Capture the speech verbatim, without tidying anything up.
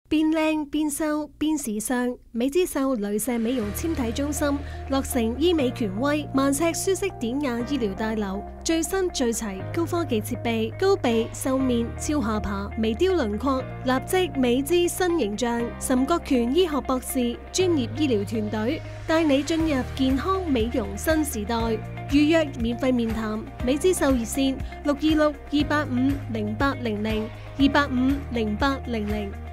變靚變瘦變時尚，美姿秀鐳射美容纖體中心落成醫美權威萬尺舒適典雅醫療大樓，最新最齊高科技設備，高鼻瘦面超下巴微雕輪廓，立即美姿新形象。岑國權醫學博士專業醫療團隊帶你進入健康美容新時代。預約免費面談，美姿秀熱線六二六二八五零八零零二八五零八零零。